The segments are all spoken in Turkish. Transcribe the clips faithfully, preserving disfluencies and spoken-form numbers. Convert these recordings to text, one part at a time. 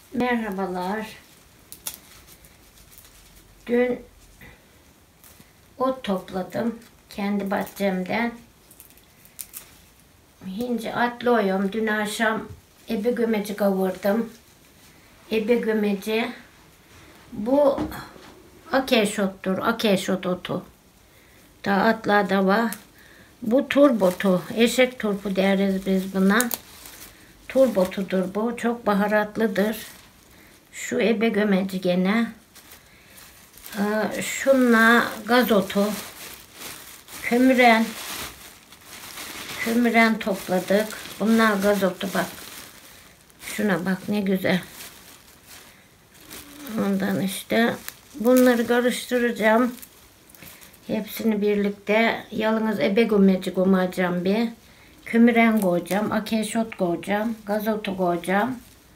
Merhabalar. Dün ot topladım kendi bahçemden. Hinci atlıyorum. Dün akşam ebe gömeci kavurdum. Ebe gömeci. Bu akeşottur. Akeşot otu. Daha atlarda var. Bu turbotu. Eşek turpu deriz biz buna. Turbotudur bu. Çok baharatlıdır. Şu ebe gömeci gene. Ee, şunla gazotu. Kömüren. Kömüren topladık. Bunlar gazotu bak. Şuna bak ne güzel. Ondan işte bunları karıştıracağım. Hepsini birlikte yalnız ebe gömeci koyacağım bir. Kömüren koyacağım. Akeşot koyacağım. Gazotu koyacağım.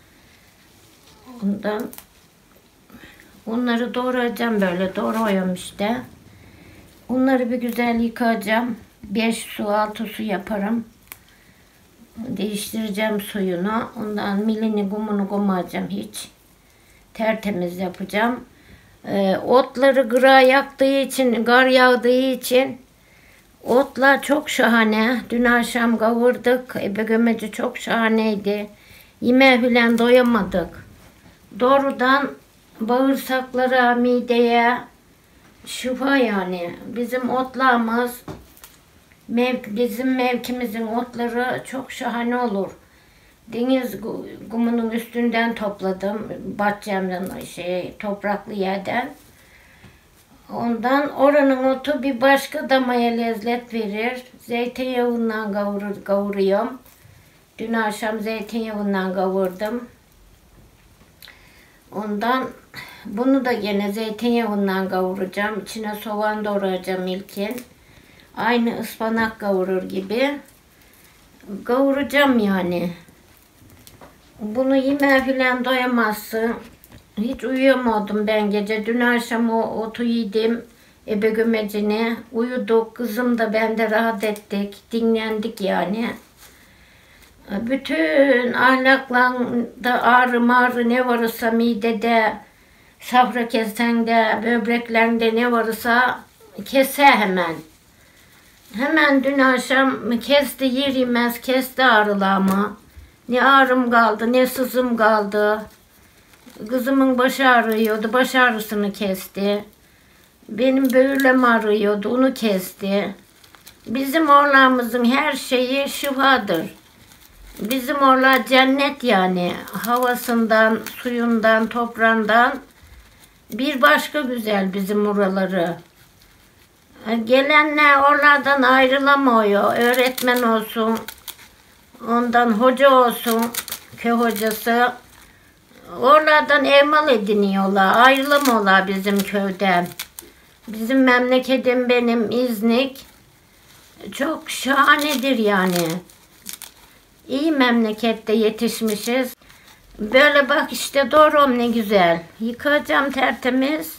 Ondan onları doğrayacağım böyle. Doğruyorum işte. Onları bir güzel yıkayacağım. beş su altı su yaparım. Değiştireceğim suyunu. Ondan milini kumunu koymayacağım hiç. Tertemiz yapacağım. Ee, otları gıra yaktığı için, gar yağdığı için otlar çok şahane. Dün akşam kavurduk. Ebe gömeci çok şahaneydi. Yemeğe filan doyamadık. Doğrudan bağırsaklara, mideye şifa yani. Bizim otlarımız, mev, bizim mevkimizin otları çok şahane olur. Deniz kumunun üstünden topladım. Bahçemden, şey, topraklı yerden. Ondan oranın otu bir başka damaya lezzet verir. Zeytinyağından kavur, kavuruyorum. Dün akşam zeytinyağından kavurdum. Ondan bunu da yine zeytinyağından kavuracağım. İçine soğan doğrayacağım ilkin. Aynı ıspanak kavurur gibi. Kavuracağım yani. Bunu yemeğe filan doyamazsın. Hiç uyuyamadım ben gece. Dün akşam o otu yedim. Ebe gömecini. Uyuduk. Kızım da ben de rahat ettik. Dinlendik yani. Bütün ahlaklarında ağrı mağrı ne varsa midede, safra kesende, böbreklerinde ne varsa kese hemen. Hemen dün akşam kesti yer yemez, kesti ağrılarımı. Ne ağrım kaldı, ne sızım kaldı. Kızımın başı ağrıyordu, baş ağrısını kesti. Benim böğürlem ağrıyordu, onu kesti. Bizim oğlanımızın her şeyi şifadır. Bizim oralar cennet yani. Havasından, suyundan, toprağından bir başka güzel bizim oraları. Gelenler oralardan ayrılamıyor. Öğretmen olsun, ondan hoca olsun, köy hocası. Oralardan evmal ediniyorlar. Ayrılamıyorlar bizim köyden. Bizim memleketim benim İznik. Çok şahanedir yani. İyi memlekette yetişmişiz. Böyle bak işte doğrum ne güzel. Yıkayacağım tertemiz.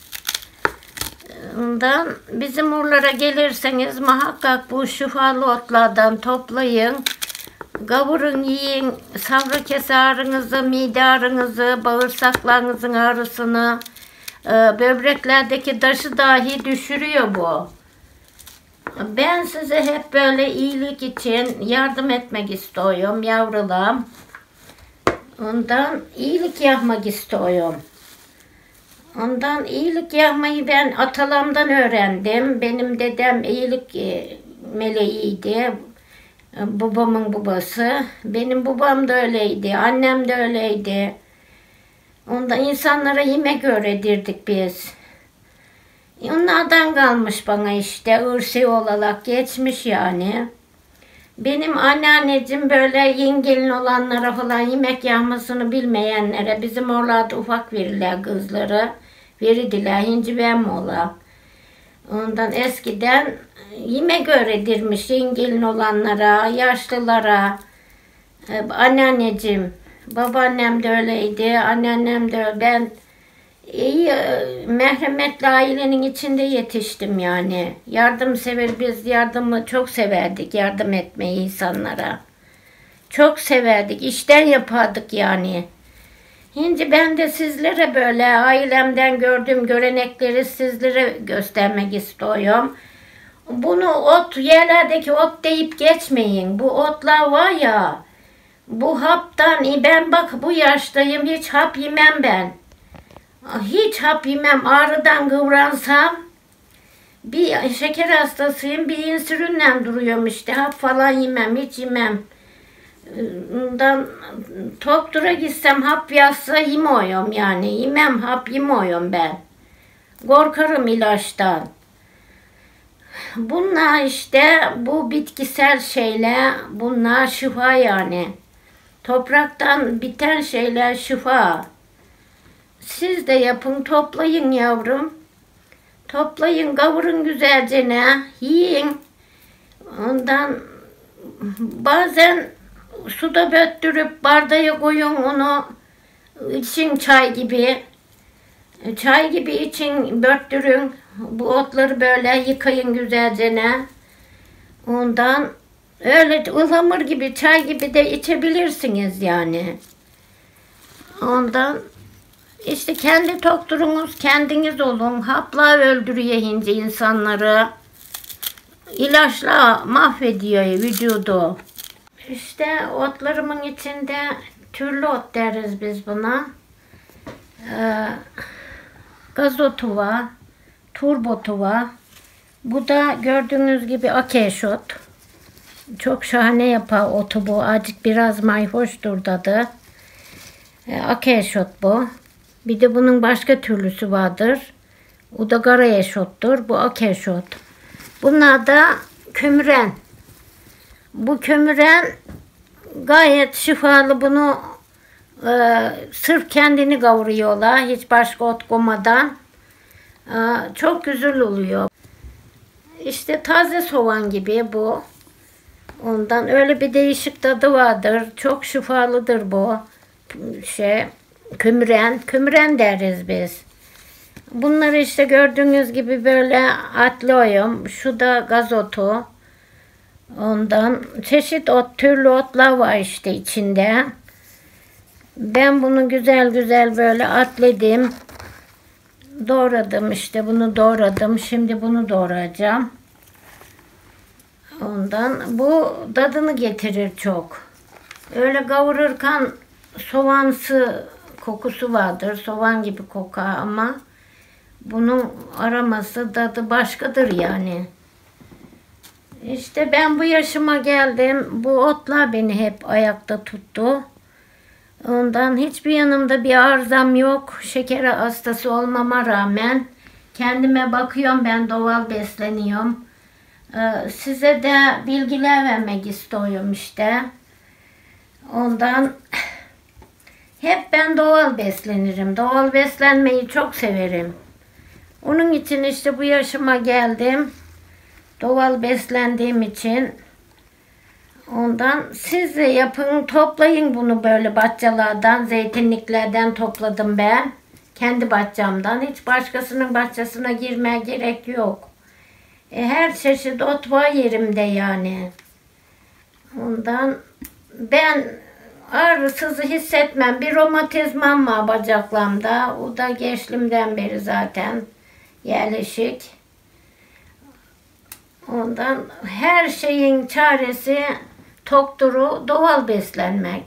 Ondan bizim oralara gelirseniz muhakkak bu şifalı otlardan toplayın. Kavurun yiyin. Safra kese ağrınızı, mide ağrınızı, bağırsaklarınızın ağrısını, böbreklerdeki taşı dahi düşürüyor bu. Ben size hep böyle iyilik için yardım etmek istiyorum yavrularım. Ondan iyilik yapmak istiyorum. Ondan iyilik yapmayı ben atalarımdan öğrendim. Benim dedem iyilik meleğiydi. Babamın babası. Benim babam da öyleydi. Annem de öyleydi. Ondan insanlara yemek öğretirdik biz. Onlardan kalmış bana işte ırsi olarak geçmiş yani. Benim anneanneciğim böyle yengelin olanlara falan yemek yapmasını bilmeyenlere bizim oralarda ufak verirler kızları. Verirdiler hinci ben ola. Ondan eskiden yemek öğretirmiş yengelin olanlara, yaşlılara. Anneanneciğim, babaannem de öyleydi, anneannem de öyle. Ben İyi, merhametli ailenin içinde yetiştim yani. Yardımsever, biz yardımı çok severdik, yardım etmeyi insanlara. Çok severdik, işten yapardık yani. Şimdi ben de sizlere böyle ailemden gördüğüm görenekleri sizlere göstermek istiyorum. Bunu ot, yerlerdeki ot deyip geçmeyin. Bu otlar var ya, bu haptan, ben bak bu yaştayım, hiç hap yemem ben. Hiç hap yemem, ağrıdan kıvransam. Bir şeker hastasıyım, bir insülinle duruyorum işte, hap falan yemem, hiç yemem. Ondan doktora gitsem hap yazsa yemiyorum yani, yemem, hap yemiyorum ben. Korkarım ilaçtan. Bunlar işte, bu bitkisel şeyler, bunlar şifa yani. Topraktan biten şeyler şifa. Siz de yapın, toplayın yavrum. Toplayın, kavurun güzelce ne, yiyin. Ondan bazen suda böttürüp bardağa koyun onu, için çay gibi. Çay gibi için böttürün. Bu otları böyle yıkayın güzelce ne. Ondan öyle ıhlamur gibi, çay gibi de içebilirsiniz yani. Ondan işte kendi doktorunuz kendiniz olun. Hapla öldürüyor hinci insanları. İlaçla mahvediyor vücudu. İşte otlarımın içinde türlü ot deriz biz buna. Ee, gazotu var, turbotu var. Bu da gördüğünüz gibi akeş ot. Çok şahane yapar otu bu. Azıcık biraz mayhoştur tadı. Ee, akeş ot bu. Bir de bunun başka türlüsü vardır. O da kara eşottur. Bu akeş ot. Bunlar da kömüren. Bu kömüren gayet şifalı. Bunu e, sırf kendini kavuruyorlar. Hiç başka ot koymadan. E, çok güzel oluyor. İşte taze soğan gibi bu. Ondan öyle bir değişik tadı vardır. Çok şifalıdır bu. Şey, kömüren. Kömüren deriz biz. Bunları işte gördüğünüz gibi böyle atlıyorum. Şu da gazotu. Ondan çeşit ot, türlü otlar var işte içinde. Ben bunu güzel güzel böyle atladım. Doğradım işte, bunu doğradım. Şimdi bunu doğrayacağım. Ondan bu tadını getirir çok. Öyle kavururken soğansı kokusu vardır. Soğan gibi kokar ama bunun aroması, tadı başkadır yani. İşte ben bu yaşıma geldim. Bu otlar beni hep ayakta tuttu. Ondan hiçbir yanımda bir arızam yok. Şeker hastası olmama rağmen kendime bakıyorum, ben doğal besleniyorum. Ee, size de bilgiler vermek istiyorum işte. Ondan hep ben doğal beslenirim. Doğal beslenmeyi çok severim. Onun için işte bu yaşıma geldim. Doğal beslendiğim için. Ondan siz de yapın, toplayın bunu böyle bahçelerden, zeytinliklerden topladım ben. Kendi bahçemden. Hiç başkasının bahçesine girmeye gerek yok. E, her çeşit ot var yerimde yani. Ondan ben ağrısızı hissetmem. Bir romatizmam var bacaklarımda. O da gençliğimden beri zaten yerleşik. Ondan her şeyin çaresi, doktoru doğal beslenmek.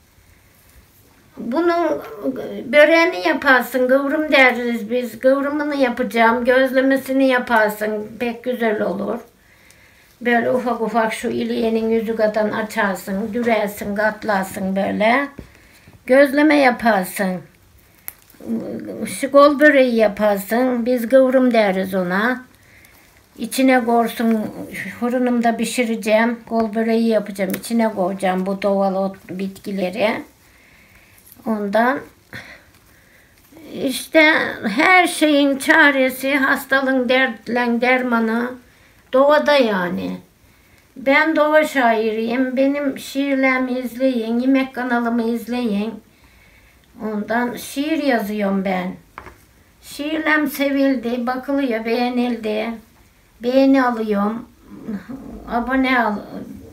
Bunun böreğini yaparsın, kıvrım deriz biz. Kıvrımını yapacağım, gözlemesini yaparsın, pek güzel olur. Böyle ufak ufak şu iliğinin yüzü kadar açarsın, dürersin, katlarsın böyle. Gözleme yaparsın. Şikol böreği yaparsın, biz kıvrım deriz ona. İçine koysun, fırınımda pişireceğim, kol böreği yapacağım, içine koyacağım bu doğal ot bitkileri. Ondan işte her şeyin çaresi, hastalığın dertle dermanı doğada yani. Ben doğa şairiyim, benim şiirlerimi izleyin, yemek kanalımı izleyin. Ondan şiir yazıyorum ben. Şiirlerim sevildi, bakılıyor, beğenildi. Beğeni alıyorum. Abone al,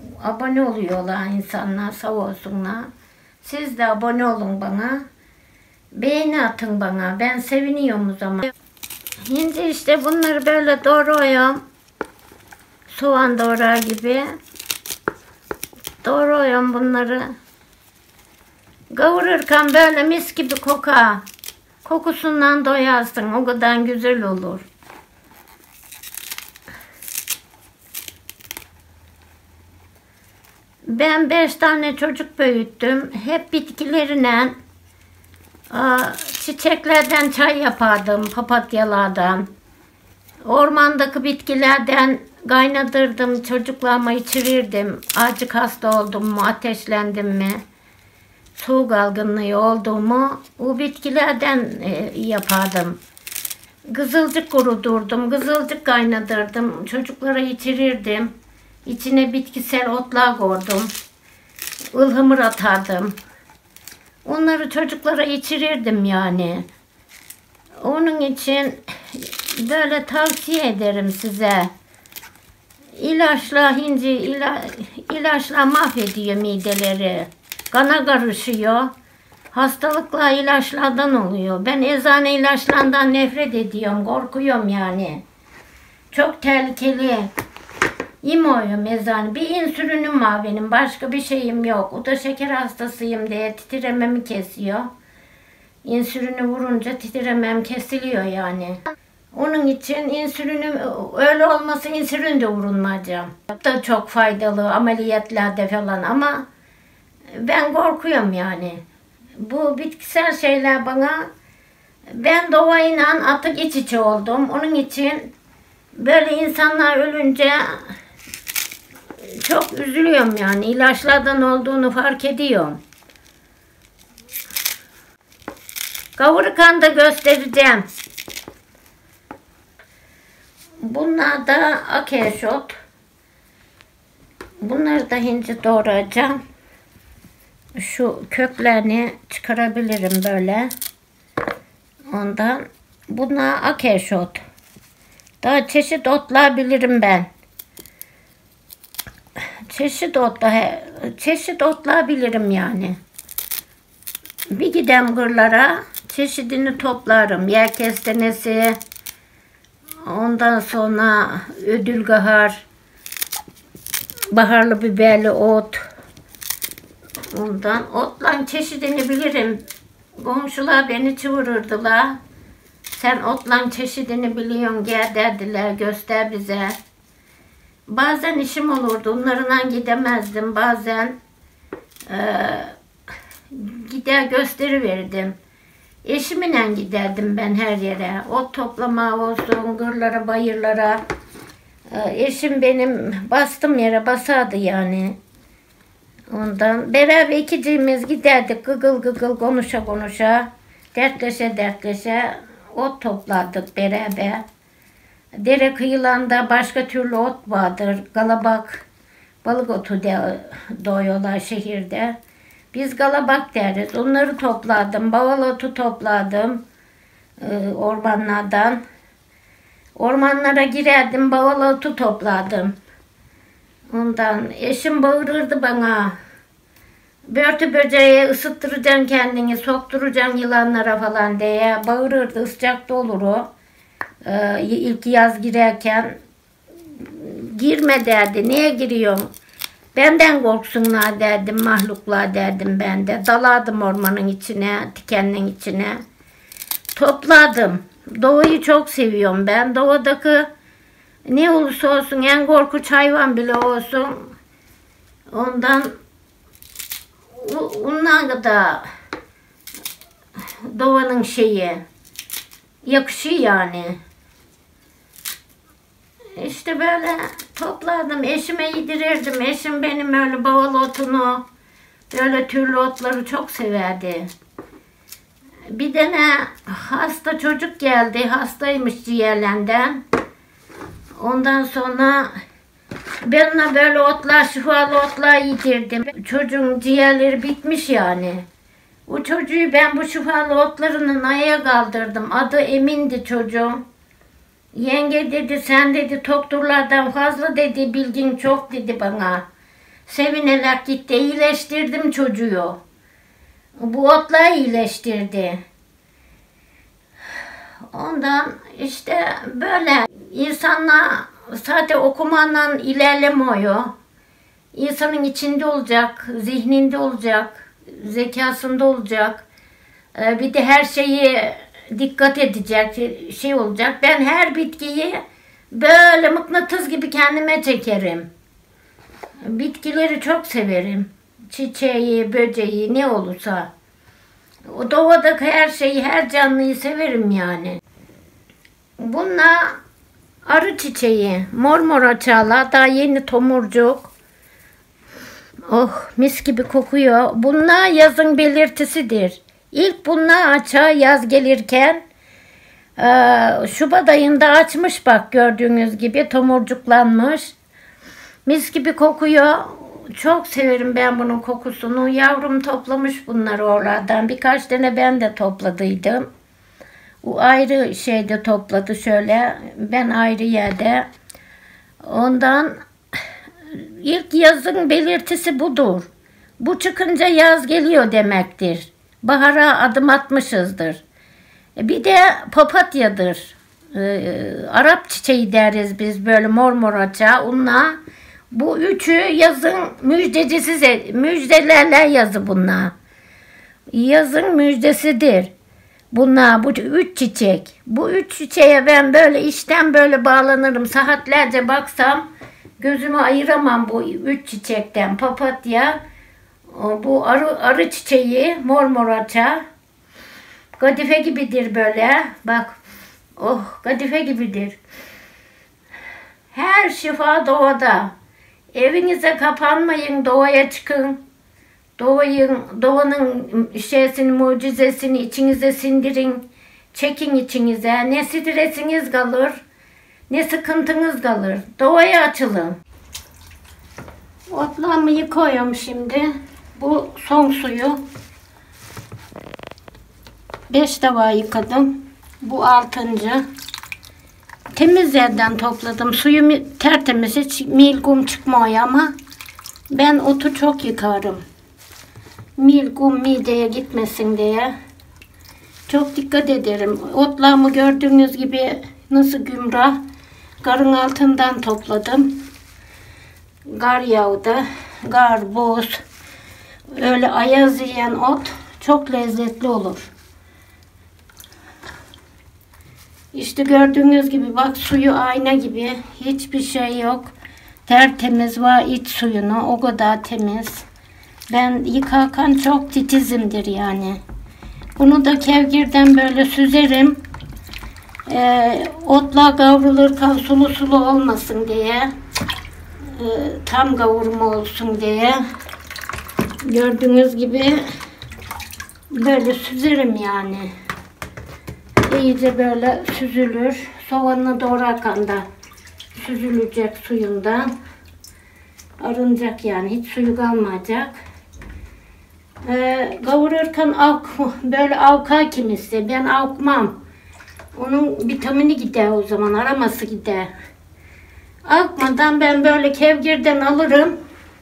abone oluyorlar insanlar, sağ olsunlar. Siz de abone olun bana. Beğeni atın bana. Ben seviniyorum o zaman. Şimdi işte bunları böyle doğruyorum. Soğan doğrar gibi. Doğruyorum bunları. Kavururken böyle mis gibi kokar. Kokusundan doyarsın. O kadar güzel olur. Ben beş tane çocuk büyüttüm. Hep bitkilerine, çiçeklerden çay yapardım, papatyalardan. Ormandaki bitkilerden kaynatırdım, çocuklarıma içirirdim. Azıcık hasta oldum mu, ateşlendim mi, soğuk algınlığı oldu mu, o bitkilerden yapardım. Kızılcık kurudurdum, kızılcık kaynatırdım, çocuklara içirirdim. İçine bitkisel otlar koydum. Ihlamur atardım. Onları çocuklara içirirdim yani. Onun için böyle tavsiye ederim size. İlaçla hinci, ila, ilaçla mahvediyor mideleri. Kana karışıyor. Hastalıklar ilaçlardan oluyor. Ben eczane ilaçlarından nefret ediyorum. Korkuyorum yani. Çok tehlikeli. Yemiyorum eczane. Bir insülinin var benim. Başka bir şeyim yok. O da şeker hastasıyım diye titrememi kesiyor. İnsülini vurunca titremem kesiliyor yani. Onun için insülinim öyle olmasa insülin de vurulmayacağım. Da çok faydalı ameliyatlarda falan ama ben korkuyorum yani. Bu bitkisel şeyler bana, ben doğayla artık iç içe oldum. Onun için böyle insanlar ölünce çok üzülüyorum yani. İlaçlardan olduğunu fark ediyorum. Kavururken da göstereceğim. Bunlar da akeşot. Bunları da hinci doğrayacağım. Şu köklerini çıkarabilirim böyle. Ondan. Bunlar akeşot. Daha çeşit otlar bilirim ben. Çeşit otlar, çeşit otlar bilirim yani. Bir gidem kırlara çeşidini toplarım. Yer kestanesi, ondan sonra ödülgahar, baharlı biberli ot. Ondan otlan çeşidini bilirim. Komşular beni çığırırdılar. Sen otlan çeşidini biliyorsun, gel derdiler, göster bize. Bazen işim olurdu, onlarla gidemezdim. Bazen e, gider gösteriverdim. Eşimle giderdim ben her yere. Ot toplama olsun, gırlara, bayırlara. E, eşim benim bastım yere basardı yani. Ondan beraber ikicimiz giderdik, gıgıl gıgıl konuşa konuşa, dertleşe dertleşe ot toplardık beraber. Dere kıyılarında başka türlü ot vardır. Galabak, balık otu de doyuyorlar şehirde. Biz galabak deriz. Onları topladım. Baval otu topladım e, ormanlardan. Ormanlara girerdim, baval otu topladım. Ondan eşim bağırırdı bana. Börtü böceği ısıttıracaksın kendini, sokturacaksın yılanlara falan diye bağırırdı. Sıcakta olur o. Ee, ilk yaz girerken girme derdi. Niye giriyorsun? Benden korksunlar derdim, mahluklar derdim ben de. Dalardım ormanın içine, dikenlerin içine. Topladım. Doğayı çok seviyorum ben. Doğadaki ne olursa olsun, en korkunç hayvan bile olsun, ondan ondan da doğanın şeyi yakışıyor yani. İşte böyle topladım, eşime yedirirdim. Eşim benim öyle baval otunu, böyle türlü otları çok severdi. Bir tane hasta çocuk geldi, hastaymış ciğerlerinden. Ondan sonra ben ona böyle otlar, şifalı otlar yedirdim. Çocuğun ciğerleri bitmiş yani. O çocuğu ben bu şifalı otlarının ayağa kaldırdım. Adı Emin'di çocuğum. Yenge dedi, sen dedi doktorlardan fazla dedi, bilgin çok dedi bana. Sevinerek gitti, iyileştirdim çocuğu. Bu otlar iyileştirdi. Ondan işte böyle insanlar zaten okumanla ilerlemiyor. İnsanın içinde olacak, zihninde olacak, zekasında olacak. Bir de her şeyi dikkat edecek, şey olacak. Ben her bitkiyi böyle mıknatıs gibi kendime çekerim. Bitkileri çok severim. Çiçeği, böceği ne olursa. O doğadaki her şeyi, her canlıyı severim yani. Bunlar arı çiçeği, mor mor açarlar, daha yeni tomurcuk. Oh, mis gibi kokuyor. Bunlar yazın belirtisidir. İlk bunlar açar yaz gelirken. Ee, Şubat ayında açmış bak, gördüğünüz gibi tomurcuklanmış. Mis gibi kokuyor. Çok severim ben bunun kokusunu. Yavrum toplamış bunları oralardan. Birkaç tane ben de topladıydım. O ayrı şeyde topladı şöyle. Ben ayrı yerde. Ondan ilk yazın belirtisi budur. Bu çıkınca yaz geliyor demektir. Bahara adım atmışızdır. Bir de papatyadır. Ee, Arap çiçeği deriz biz, böyle mor mor açar. Onunla bu üçü yazın müjdecisi, müjdelerle yazı bunlar. Yazın müjdesidir. Bunlar bu üç çiçek. Bu üç çiçeğe ben böyle içten böyle bağlanırım. Saatlerce baksam gözümü ayıramam bu üç çiçekten. Papatya, bu arı, arı çiçeği mor mor açar. Kadife gibidir böyle. Bak. Oh, kadife gibidir. Her şifa doğada. Evinize kapanmayın, doğaya çıkın. Doğayın, doğanın şeysini, mucizesini içinize sindirin. Çekin içinize. Ne stresiniz kalır, ne sıkıntınız kalır. Doğaya açılın. Otlarımı yıkıyorum şimdi. Bu son suyu. Beş defa yıkadım. Bu altıncı. Temiz yerden topladım. Suyu tertemiz, hiç mil kum çıkmıyor ama ben otu çok yıkarım. Mil kum mideye gitmesin diye. Çok dikkat ederim. Otlarımı gördüğünüz gibi nasıl gümrah. Garın altından topladım. Gar yağdı. Gar, boz. Öyle ayaz yiyen ot çok lezzetli olur. İşte gördüğünüz gibi bak, suyu ayna gibi, hiçbir şey yok. Tertemiz var iç suyunu, o kadar temiz. Ben yıkarken çok titizimdir yani. Bunu da kevgirden böyle süzerim. Ee, otlar kavrulurken sulu sulu olmasın diye. Ee, tam kavurma olsun diye. Gördüğünüz gibi böyle süzerim yani. İyice böyle süzülür. Soğanını doğrarken da süzülecek suyundan. Arınacak yani. Hiç suyu kalmayacak. Ee, kavururken avk, böyle avkar kimisi. Ben avkmam. Onun vitamini gider o zaman. Araması gider. Avkmadan ben böyle kevgirden alırım.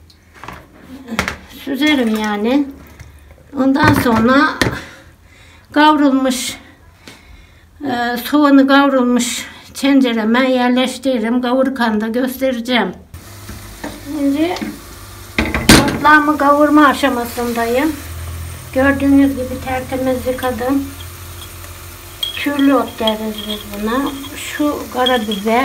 Süzerim yani. Ondan sonra kavrulmuş Ee, soğanı kavrulmuş tencereme yerleştiririm. Kavururken da göstereceğim. Şimdi otlarımı kavurma aşamasındayım. Gördüğünüz gibi tertemiz yıkadım. Kürlü ot deriz biz buna. Şu karabiber.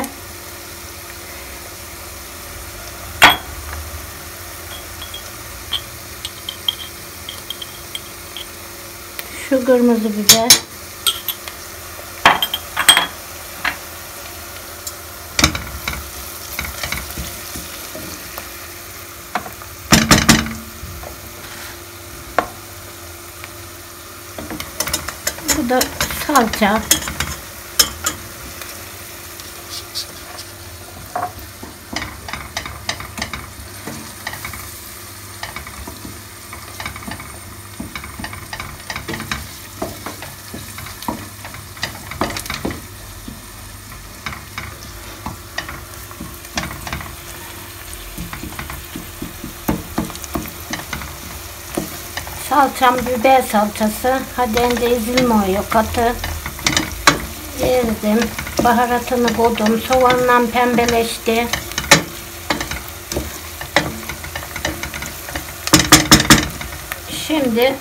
Şu kırmızı biber. Bu da salça. Salçam biber salçası. Hadi önce ezilmiyor katı. Ezdim. Baharatını koydum. Soğanla pembeleşti. Şimdi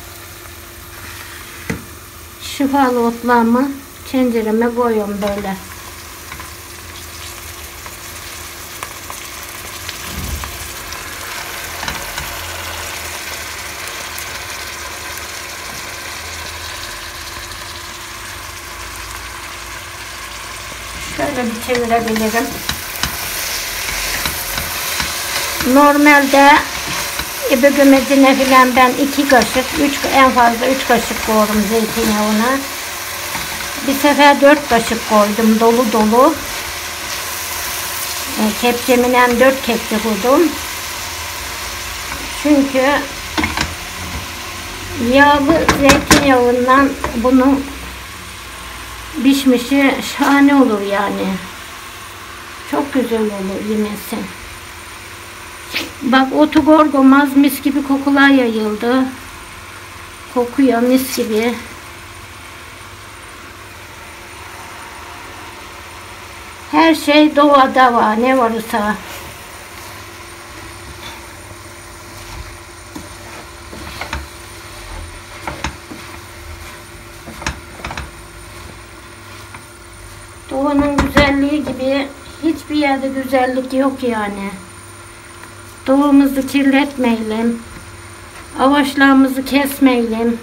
şifalı otlarımı tencereme koyuyorum böyle. Şöyle bir çevirebilirim. Normalde İbigümecine filan ben iki kaşık, üç, en fazla üç kaşık koydum zeytinyağına. Bir sefer dört kaşık koydum dolu dolu. E, kepçemden dört kepçe koydum. Çünkü yağlı zeytinyağından bunun pişmişi şahane olur yani. Çok güzel olur yemesi. Bak otu gorgomaz mis gibi kokular yayıldı. Kokuyor mis gibi. Her şey doğada var ne varsa. Doğanın güzelliği gibi hiçbir yerde güzellik yok yani. Doğamızı kirletmeyelim. Ağaçlarımızı kesmeyelim.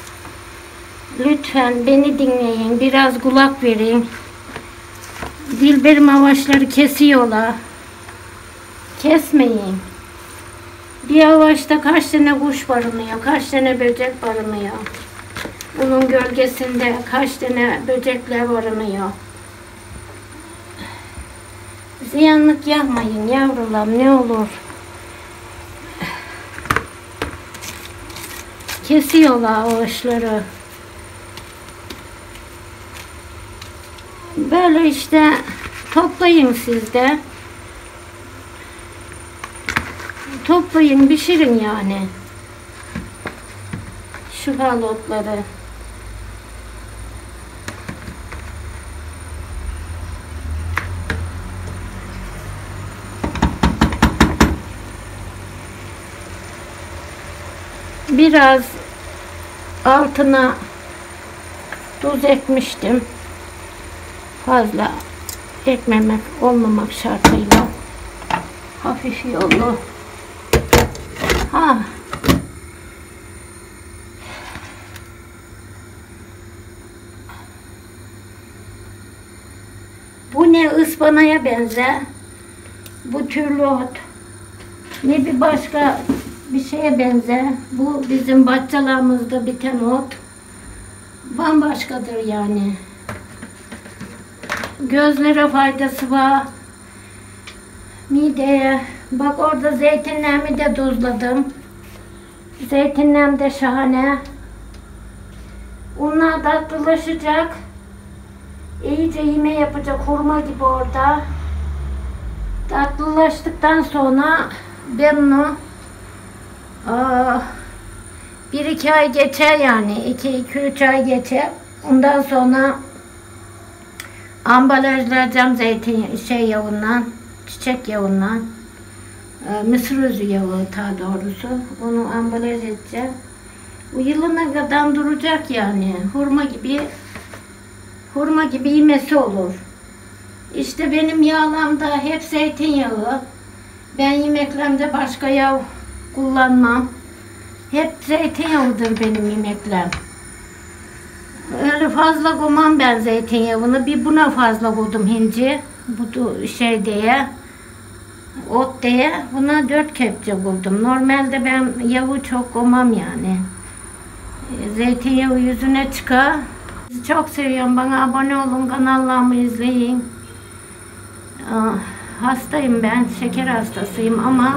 Lütfen beni dinleyin. Biraz kulak verin. Dilberim ağaçları kesiyorlar. Kesmeyin. Bir ağaçta kaç tane kuş barınıyor, kaç tane böcek barınıyor. Bunun gölgesinde kaç tane böcekler barınıyor. Ziyanlık yapmayın yavrularım ne olur. Kesiyorlar ağaçları. Böyle işte toplayın siz de. Toplayın, pişirin yani. Şifalı otları. Biraz altına tuz ekmiştim. Fazla ekmemek olmamak şartıyla. Hafif yolu. Ha. Bu ne ıspanaya benzer. Bu türlü ot. Ne bir başka bir şeye benzer. Bu bizim bahçelerimizde biten ot. Bambaşkadır yani. Gözlere faydası var. Mideye. Bak orada zeytinlerimi de tuzladım. Zeytinlerim de şahane. Onlar tatlılaşacak. İyice yeme yapacak. Hurma gibi orada. Tatlılaştıktan sonra ben onu aa, bir iki ay geçer yani. iki iki üç ay geçer. Ondan sonra ambalajlayacağım zeytin şey yağından, çiçek yağından, e, mısır özü yağı daha doğrusu. Onu ambalaj edeceğim. Bu yılına kadar duracak yani. Hurma gibi, hurma gibi yemesi olur. İşte benim yağlamda hep zeytinyağı. Ben yemeklerimde başka yağ kullanmam. Hep zeytinyağıdır benim yemeklerim. Öyle fazla koymam ben zeytinyağını. Bir buna fazla koydum hinci. Bu şey diye. Ot diye. Buna dört kepçe koydum. Normalde ben yağı çok koymam yani. Zeytinyağı yüzüne çıkar. Sizi çok seviyorum. Bana abone olun. Kanallarımı izleyin. Hastayım ben. Şeker hastasıyım ama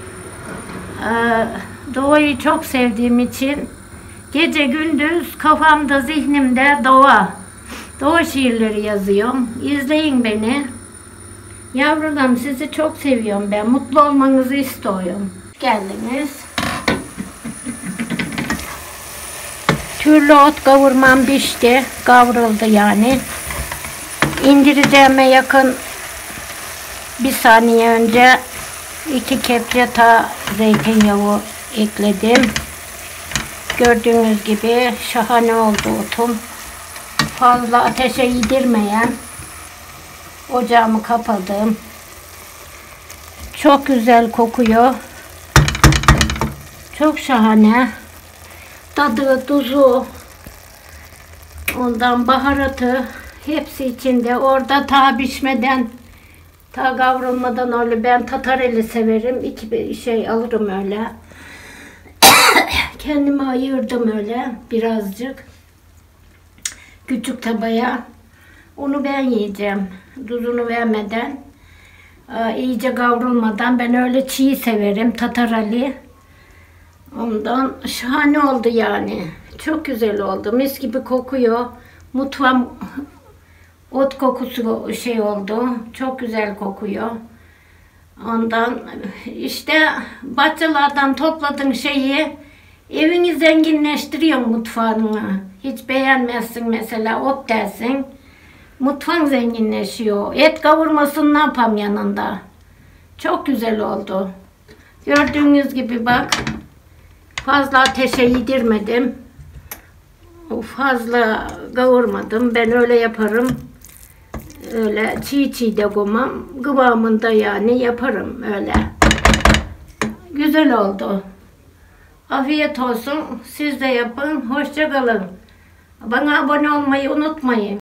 doğayı çok sevdiğim için gece gündüz kafamda, zihnimde doğa. Doğa şiirleri yazıyorum. İzleyin beni. Yavrularım sizi çok seviyorum ben. Mutlu olmanızı istiyorum. Hoş geldiniz. Türlü ot kavurmam pişti. Kavruldu yani. İndireceğime yakın bir saniye önce iki kepçe ta zeytinyağı ekledim. Gördüğünüz gibi şahane oldu otum. Fazla ateşe yedirmeyen ocağımı kapadım. Çok güzel kokuyor. Çok şahane. Tadı, tuzu, ondan baharatı hepsi içinde. Orada ta pişmeden, ta kavrulmadan öyle. Ben tatareli severim. İki bir şey alırım öyle. Kendime ayırdım öyle birazcık. Küçük tabaya. Onu ben yiyeceğim. Tuzunu vermeden. İyice kavrulmadan. Ben öyle çiğ severim. Tatareli. Ondan şahane oldu yani. Çok güzel oldu. Mis gibi kokuyor. Mutfağım ot kokusu şey oldu. Çok güzel kokuyor. Ondan işte bahçelerden topladığın şeyi evini zenginleştiriyor mutfağını. Hiç beğenmezsin mesela ot dersin. Mutfağın zenginleşiyor. Et kavurmasını ne yapam yanında. Çok güzel oldu. Gördüğünüz gibi bak. Fazla ateşe yedirmedim. Fazla kavurmadım. Ben öyle yaparım. Öyle çiğ çiğ de koymam. Kıvamında yani yaparım öyle. Güzel oldu. Afiyet olsun. Siz de yapın. Hoşça kalın. Bana abone olmayı unutmayın.